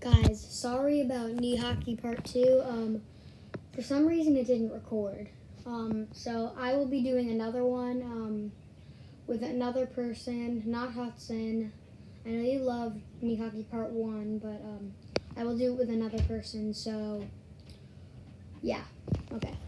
Guys, sorry about knee hockey part 2. For some reason it didn't record. So I will be doing another one with another person, not Hudson. I know you love knee hockey part 1, but I will do it with another person, so yeah, okay.